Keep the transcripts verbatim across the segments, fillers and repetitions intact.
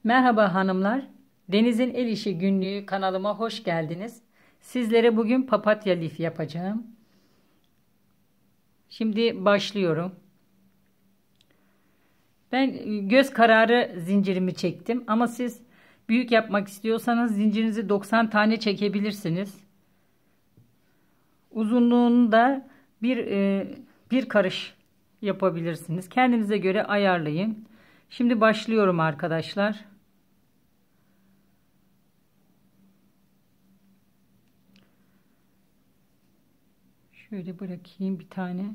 Merhaba hanımlar. Deniz'in El İşi Günlüğü kanalıma hoş geldiniz. Sizlere bugün papatya lif yapacağım. Şimdi başlıyorum. Ben göz kararı zincirimi çektim ama siz büyük yapmak istiyorsanız zincirinizi doksan tane çekebilirsiniz. Uzunluğunu da bir e, bir karış yapabilirsiniz. Kendinize göre ayarlayın. Şimdi başlıyorum arkadaşlar. Şöyle bırakayım bir tane.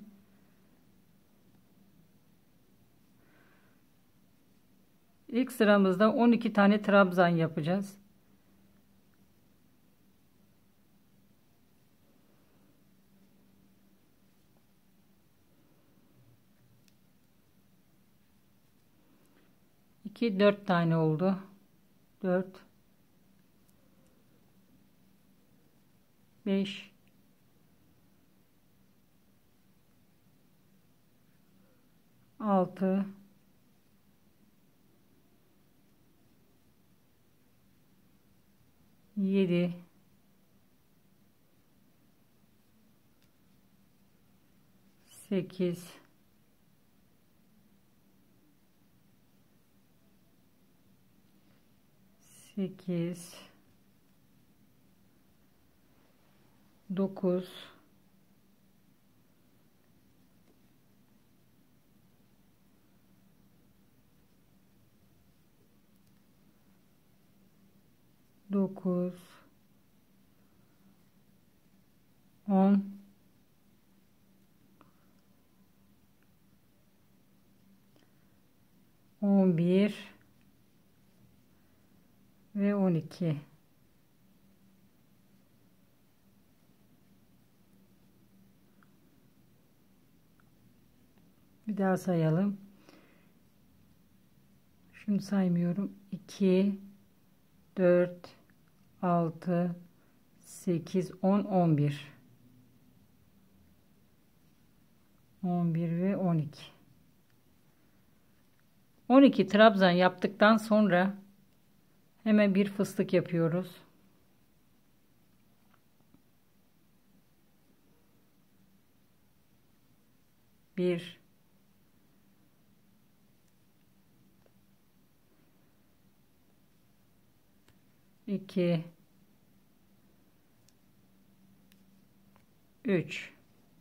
İlk sıramızda on iki tane trabzan yapacağız. iki dört tane oldu. dört beş altı yedi sekiz sekiz dokuz dokuz on on bir ve on iki. Bir daha sayalım. Şunu saymıyorum. iki dört altı sekiz on on bir on bir ve on iki. on iki trabzan yaptıktan sonra hemen bir fıstık yapıyoruz. Bir iki üç.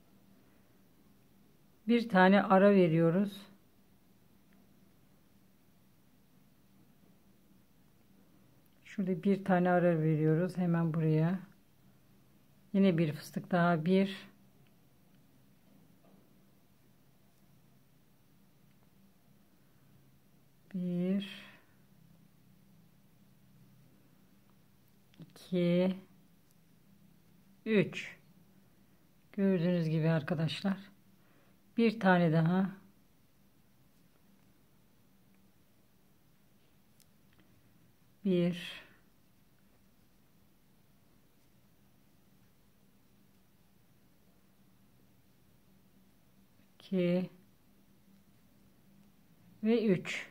Bir tane ara veriyoruz. Şurada bir tane ara veriyoruz. Hemen buraya. Yine bir fıstık daha. Bir. Bir. iki. Üç. Gördüğünüz gibi arkadaşlar. Bir tane daha. Bir. iki ve üç.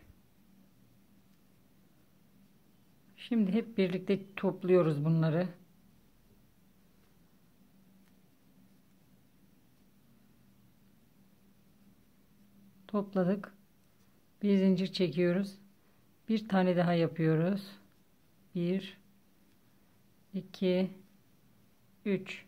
Şimdi hep birlikte topluyoruz bunları. Topladık. Bir zincir çekiyoruz. Bir tane daha yapıyoruz. Bir, iki, üç.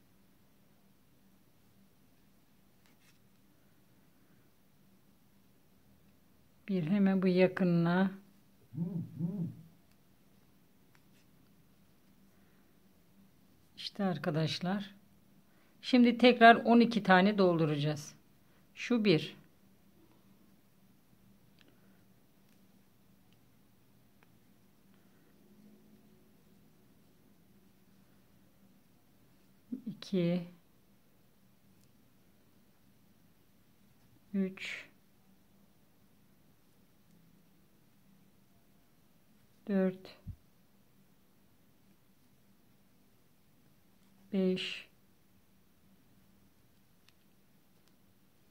Bir hemen bu yakınına. İşte arkadaşlar. Şimdi tekrar on iki tane dolduracağız. Şu bir. iki. üç. dört. beş.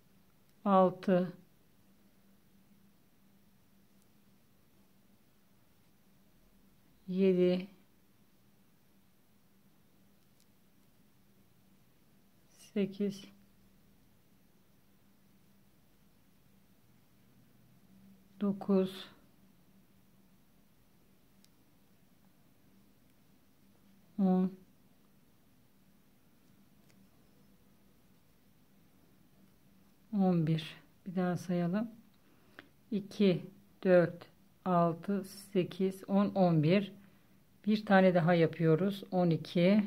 altı yedi, sekiz, dokuz, on, on bir. Bir daha sayalım. iki, dört, altı, sekiz, on, on bir. Bir tane daha yapıyoruz. on iki,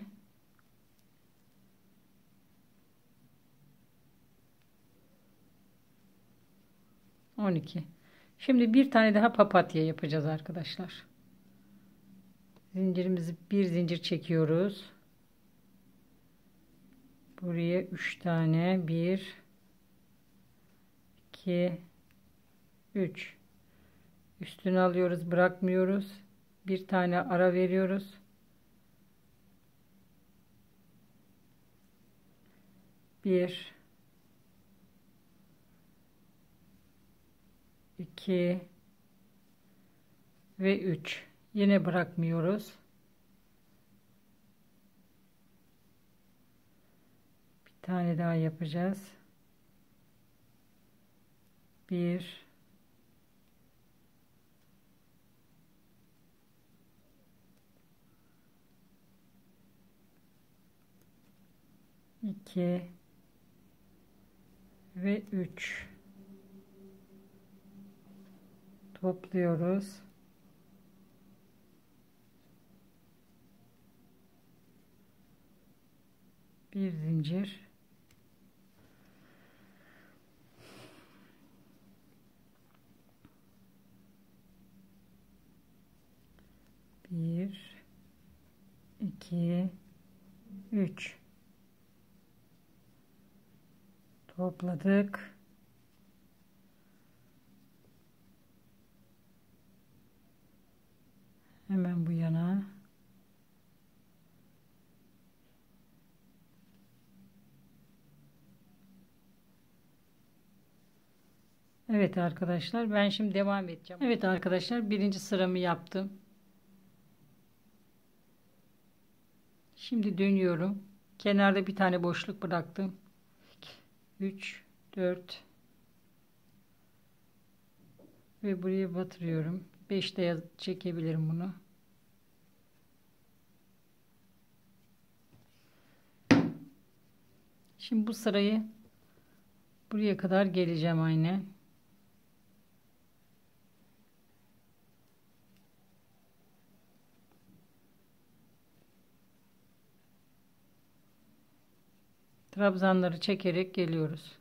on iki. Şimdi bir tane daha papatya yapacağız arkadaşlar. Zincirimizi bir zincir çekiyoruz. Buraya üç tane, bir, iki, üç. Üstüne alıyoruz, bırakmıyoruz. Bir tane ara veriyoruz. bir, iki ve üç. Yine bırakmıyoruz. Bir tane daha yapacağız. bir, iki ve üç. Topluyoruz. Bir zincir. Bir, iki, üç. Topladık. Hemen bu yana. Evet arkadaşlar, ben şimdi devam edeceğim. Evet arkadaşlar, birinci sıramı yaptım. Şimdi dönüyorum. Kenarda bir tane boşluk bıraktım. üç, dört ve buraya batırıyorum. beşte çekebilirim bunu. Şimdi bu sırayı buraya kadar geleceğim aynen. Trabzanları çekerek geliyoruz.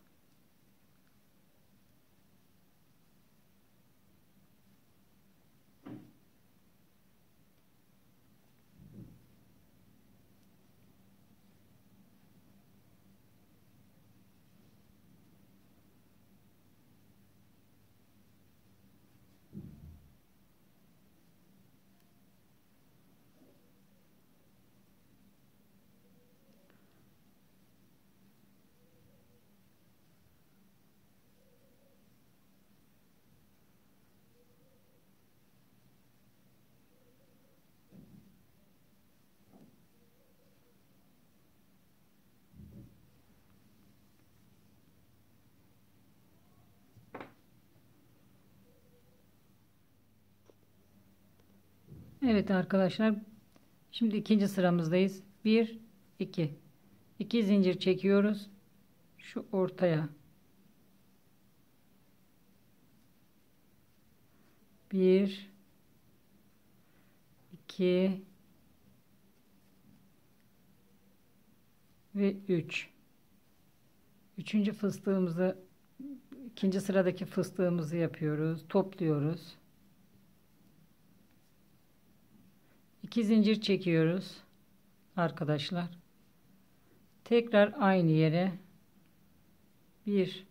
Evet arkadaşlar, şimdi ikinci sıramızdayız. bir, iki. iki zincir çekiyoruz. Şu ortaya. bir, iki ve üç. Üçüncü fıstığımızı, ikinci sıradaki fıstığımızı yapıyoruz. Topluyoruz. iki zincir çekiyoruz arkadaşlar. Tekrar aynı yere bir,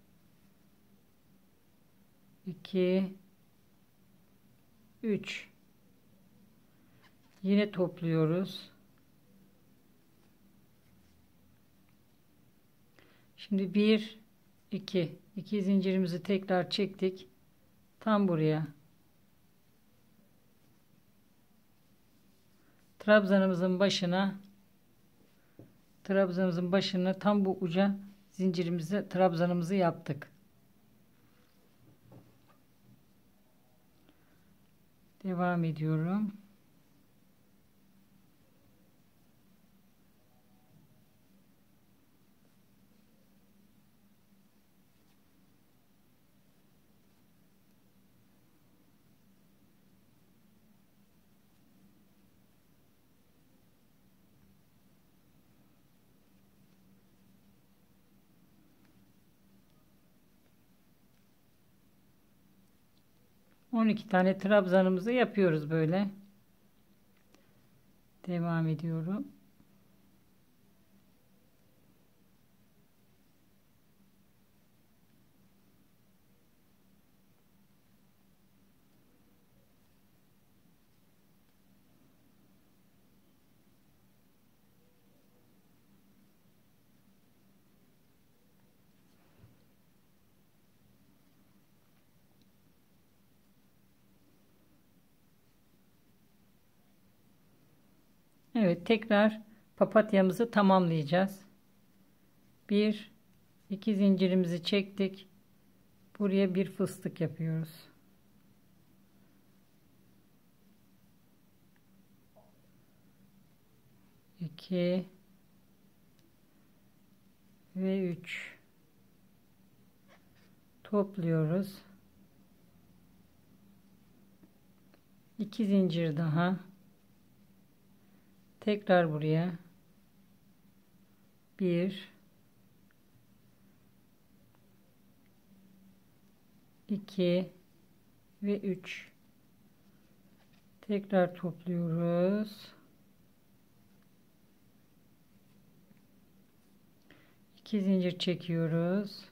iki, üç. Yine topluyoruz. Şimdi bir, iki. iki zincirimizi tekrar çektik. Tam buraya. trabzanımızın başına trabzanımızın başına tam bu uca zincirimizi trabzanımızı yaptık. Devam ediyorum. on iki tane trabzanımızı yapıyoruz böyle. Devam ediyorum. Evet, tekrar papatyamızı tamamlayacağız. Bir, iki zincirimizi çektik. Buraya bir fıstık yapıyoruz. iki ve üç topluyoruz. iki zincir daha. Tekrar buraya bir, iki ve üç tekrar topluyoruz. iki zincir çekiyoruz.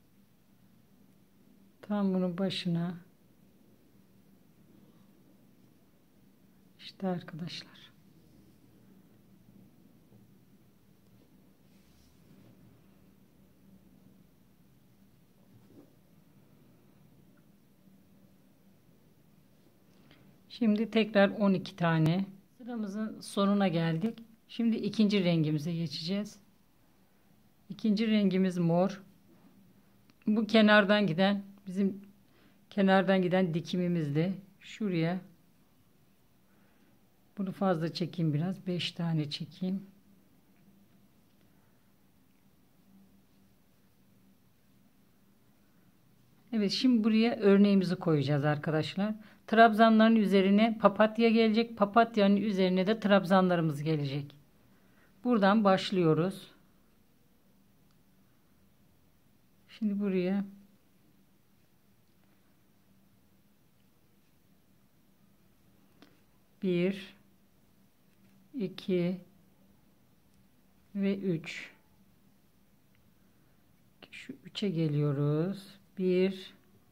Tam bunun başına işte arkadaşlar. Şimdi tekrar on iki tane. Sıramızın sonuna geldik. Şimdi ikinci rengimize geçeceğiz. İkinci rengimiz mor. Bu kenardan giden bizim kenardan giden dikimimizdi. Şuraya bunu fazla çekeyim biraz. beş tane çekeyim. Evet, şimdi buraya örneğimizi koyacağız arkadaşlar. Trabzanların üzerine papatya gelecek. Papatyanın üzerine de trabzanlarımız gelecek. Buradan başlıyoruz. Şimdi buraya bir, iki ve üç. Şu üçe geliyoruz. bir,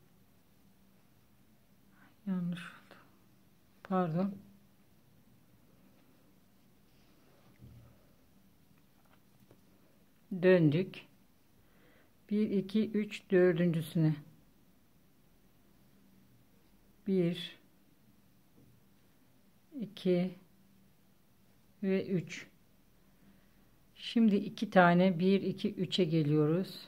yanlış oldu. Pardon. Döndük. bir, iki, üç, dördüncüsüne. bir, iki ve üç. Şimdi iki tane bir, iki, üçe geliyoruz.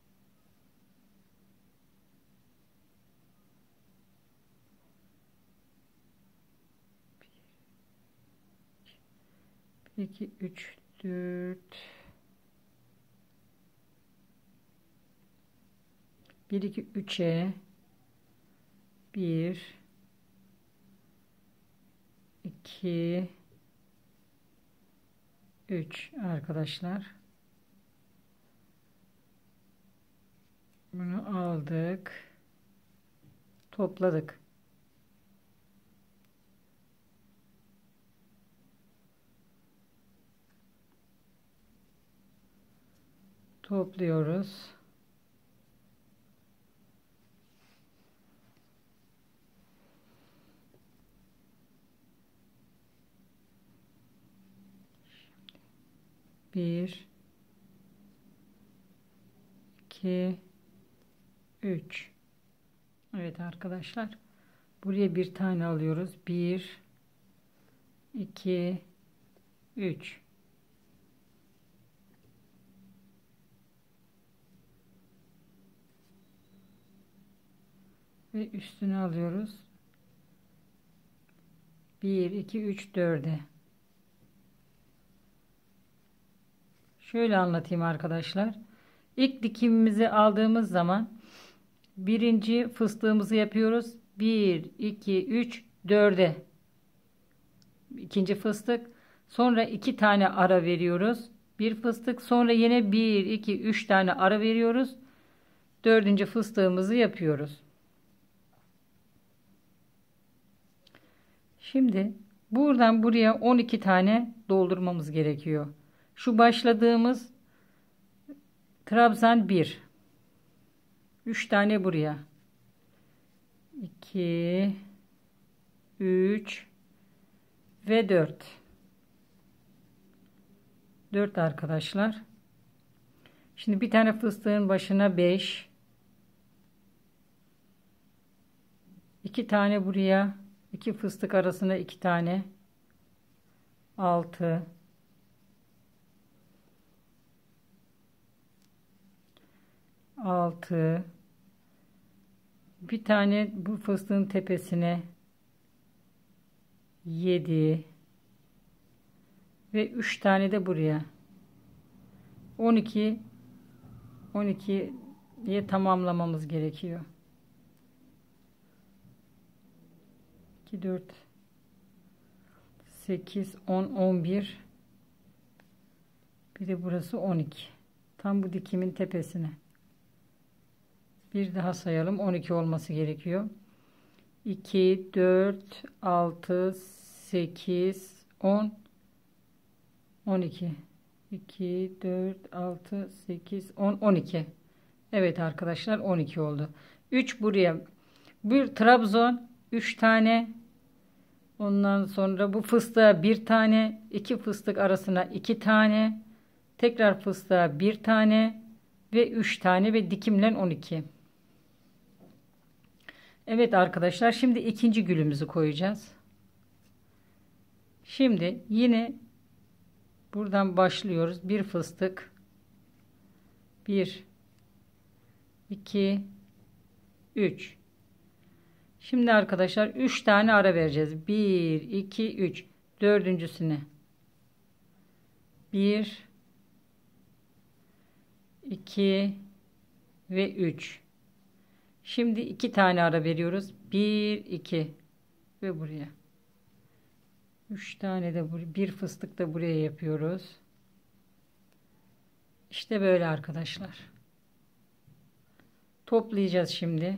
bir, iki, üç, dört. bir, iki, üçe bir, iki, üç arkadaşlar. Bunu aldık. Topladık. Topluyoruz. bir, iki, üç. Evet arkadaşlar. Buraya bir tane alıyoruz. bir, iki, üç. Ve üstüne alıyoruz. bir, iki, üç, dörde. Şöyle anlatayım arkadaşlar. İlk dikimimizi aldığımız zaman birinci fıstığımızı yapıyoruz. bir, iki, üç, dörde. İkinci fıstık. Sonra iki tane ara veriyoruz. Bir fıstık. Sonra yine bir, iki, üç tane ara veriyoruz. Dördüncü fıstığımızı yapıyoruz. Şimdi buradan buraya on iki tane doldurmamız gerekiyor. Şu başladığımız trabzan bir. üç tane buraya. iki, üç ve dört. dört arkadaşlar. Şimdi bir tane fıstığın başına beş. iki tane buraya. iki fıstık arasına iki tane. altı. altı. Bir tane bu fıstığın tepesine yedi ve üç tane de buraya. on iki on ikiye tamamlamamız gerekiyor. iki, dört, sekiz, on, on bir. Bir de burası on iki. Tam bu dikimin tepesine. Bir daha sayalım. on iki olması gerekiyor. iki, dört, altı, sekiz, on, on iki. iki, dört, altı, sekiz, on, on iki. Evet arkadaşlar, on iki oldu. üç buraya. Bir trabzon, üç tane. Ondan sonra bu fıstığa bir tane. iki fıstık arasına iki tane. Tekrar fıstığa bir tane. Ve üç tane ve dikimlen on iki. Evet arkadaşlar, şimdi ikinci gülümüzü koyacağız. Şimdi yine buradan başlıyoruz. Bir fıstık. bir, iki, üç. Şimdi arkadaşlar üç tane ara vereceğiz. bir, iki, üç. Dördüncüsüne. bir, iki ve üç. Şimdi iki tane ara veriyoruz. bir, iki ve buraya. üç tane de buraya. Bir fıstık da buraya yapıyoruz. İşte böyle arkadaşlar. Toplayacağız şimdi.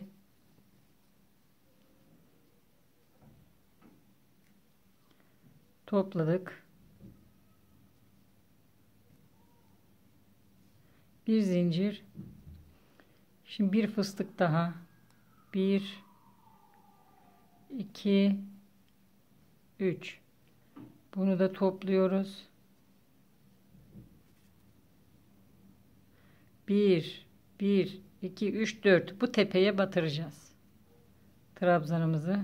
Topladık. Bir zincir. Şimdi bir fıstık daha. bir, iki, üç. Bunu da topluyoruz. bir, bir, iki, üç, dört. Bu tepeye batıracağız trabzanımızı.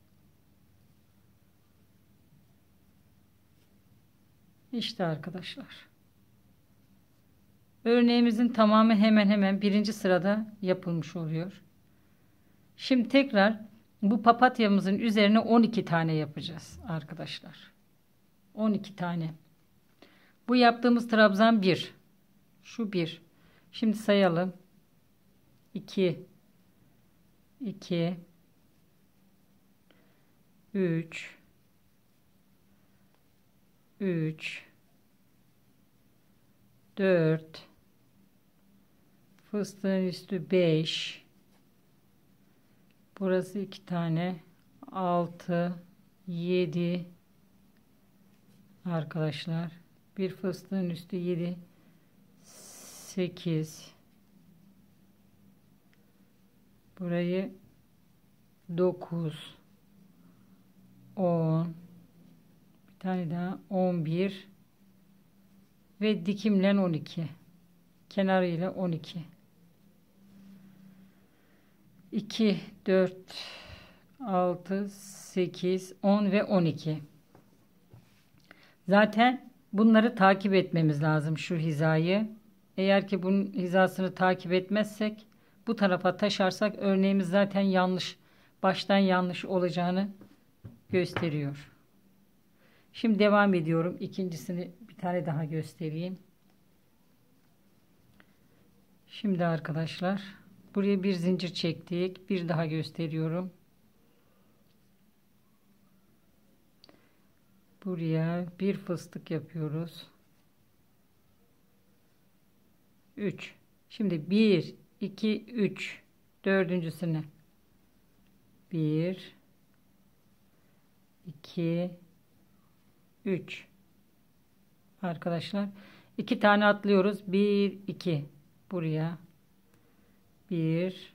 İşte arkadaşlar. Örneğimizin tamamı hemen hemen birinci sırada yapılmış oluyor. Şimdi tekrar bu papatyamızın üzerine on iki tane yapacağız arkadaşlar. on iki tane. Bu yaptığımız trabzan bir. Şu bir. Şimdi sayalım. iki, iki, üç, üç, dört, fıstığın üstü beş, burası iki tane, altı, yedi arkadaşlar. Bir fıstığın üstü yedi, sekiz, burayı dokuz, on, bir tane daha on bir ve dikimlen on iki, kenarıyla on iki. iki, dört, altı, sekiz, on ve on iki. Zaten Bunları takip etmemiz lazım, şu hizayı. Eğer ki bunun hizasını takip etmezsek, bu tarafa taşarsak örneğimiz zaten yanlış, baştan yanlış olacağını gösteriyor. Şimdi devam ediyorum. İkincisini bir tane daha göstereyim. Şimdi arkadaşlar buraya bir zincir çektik. Bir daha gösteriyorum. Buraya bir fıstık yapıyoruz. üç. Şimdi bir, iki, üç. Dördüncüsüne. bir, iki, üç. Arkadaşlar iki tane atlıyoruz. bir, iki. Buraya. bir,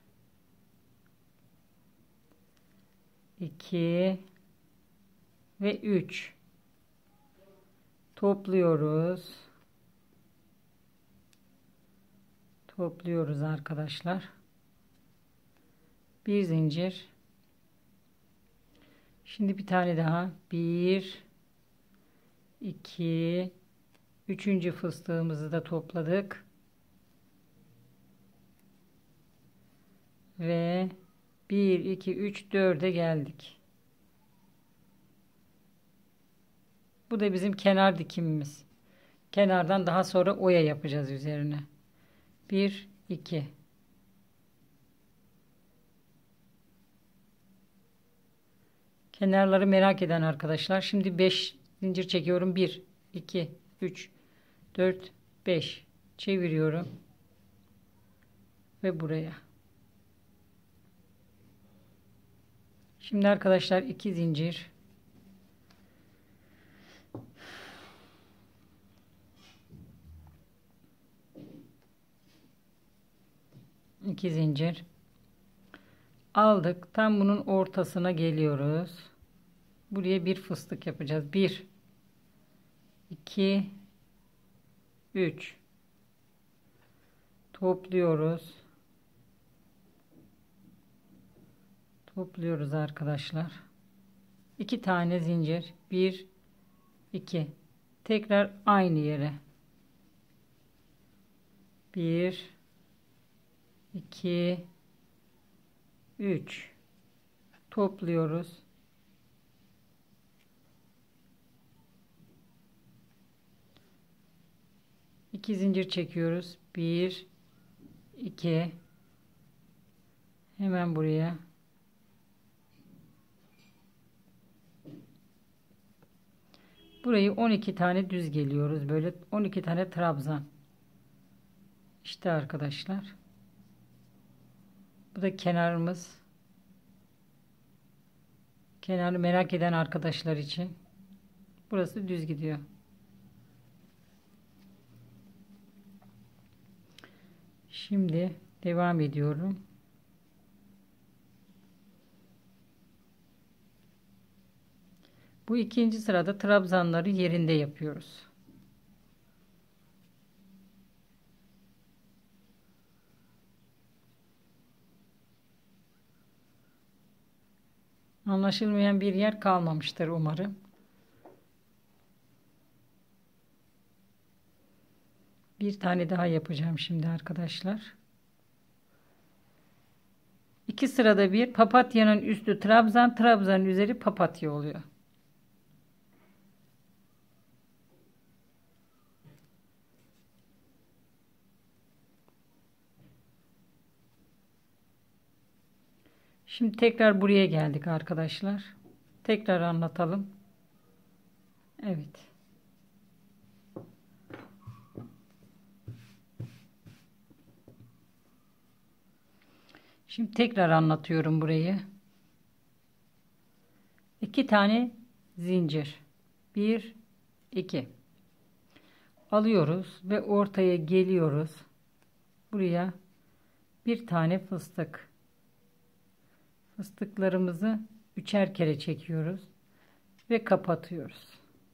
iki ve üç. Topluyoruz. Topluyoruz arkadaşlar. Bir zincir. Şimdi bir tane daha. bir, iki, üçüncü fıstığımızı da topladık. Ve bir, iki, üç, dörde geldik. Bu da bizim kenar dikimimiz. Kenardan daha sonra oya yapacağız üzerine. bir, iki. Kenarları merak eden arkadaşlar. Şimdi beş zincir çekiyorum. bir, iki, üç, dört, beş. Çeviriyorum. Ve buraya. Şimdi arkadaşlar iki zincir. iki zincir. Aldık. Tam bunun ortasına geliyoruz. Buraya bir fıstık yapacağız. bir, iki, üç. Topluyoruz. Topluyoruz arkadaşlar. iki tane zincir. bir, iki. Tekrar aynı yere. bir, iki, üç. Topluyoruz. iki zincir çekiyoruz. bir, iki. Hemen buraya. Burayı on iki tane düz geliyoruz. Böyle on iki tane trabzan. İşte arkadaşlar. Bu da kenarımız. Kenarı merak eden arkadaşlar için. Burası düz gidiyor. Şimdi devam ediyorum. Bu ikinci sırada trabzanları yerinde yapıyoruz. Anlaşılmayan bir yer kalmamıştır umarım. Bir tane daha yapacağım şimdi arkadaşlar. İki sırada bir papatyanın üstü trabzan, trabzanın üzeri papatya oluyor. Şimdi tekrar buraya geldik arkadaşlar. Tekrar anlatalım. Evet. Şimdi tekrar anlatıyorum burayı. İki tane zincir. Bir, iki. Alıyoruz ve ortaya geliyoruz. Buraya bir tane fıstık. Fıstıklarımızı üçer kere çekiyoruz ve kapatıyoruz.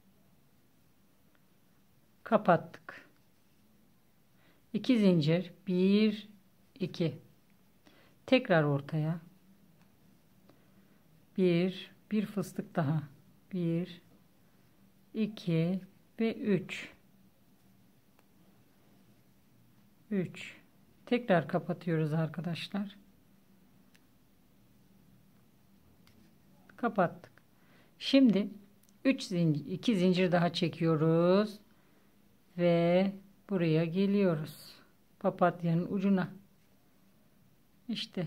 Kapattık. İki zincir. Bir, iki. Tekrar ortaya. Bir, bir fıstık daha. Bir, iki ve üç. üç. Tekrar kapatıyoruz arkadaşlar. Kapattık. Şimdi üç zincir, iki zincir daha çekiyoruz ve buraya geliyoruz. Papatyanın ucuna. İşte.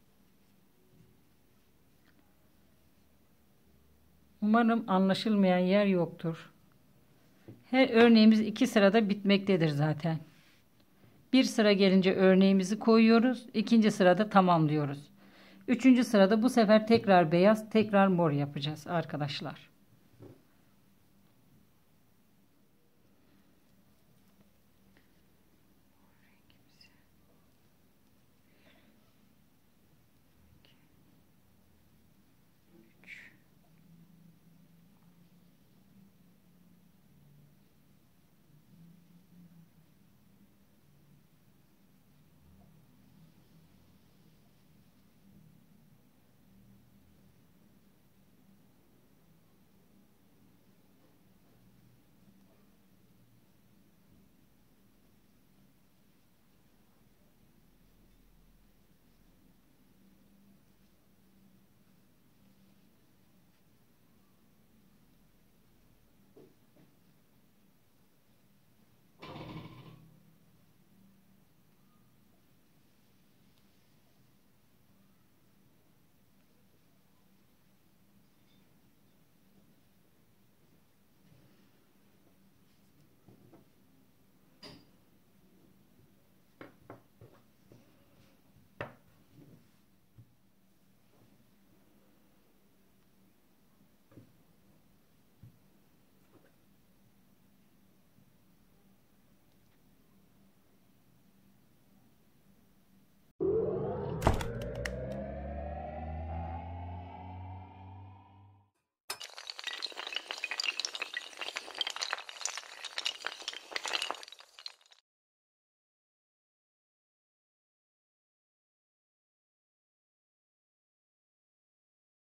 Umarım anlaşılmayan yer yoktur. Her örneğimiz iki sırada bitmektedir zaten. Bir sıra gelince örneğimizi koyuyoruz. İkinci sırada tamamlıyoruz. Üçüncü sırada bu sefer tekrar beyaz, tekrar mor yapacağız arkadaşlar.